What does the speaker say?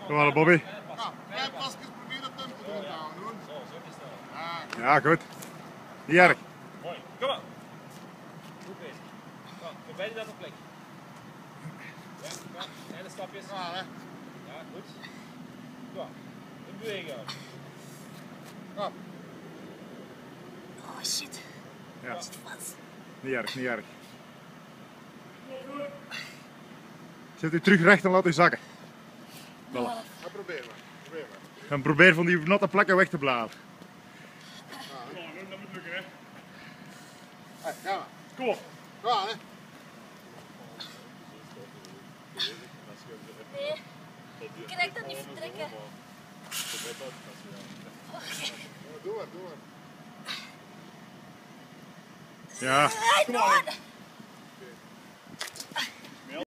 Kom maar, Bobby. Ja, 5 pasjes probeer dat tempo te gaan doen. Ja, goed. Niet erg. Mooi, kom maar. Goed bezig. Kom, voorbij die dan op plek. Ja, kom. Kleine stapjes. Ja, hè. Ja, goed. Kom. In beweging houden. Kom. Oh shit. Ja. Zit vast. Niet erg, niet erg. Zet u terug recht en laat u zakken. Voilà. Ja, probeer maar. Probeer maar. En probeer van die natte plekken weg te blijven. Dat moet lukken, hè. Hey, ga maar. Kom op. Ga, hè. Nee. Ik kan echt dat niet vertrekken. Doe maar, doe maar. Ja. Kom on!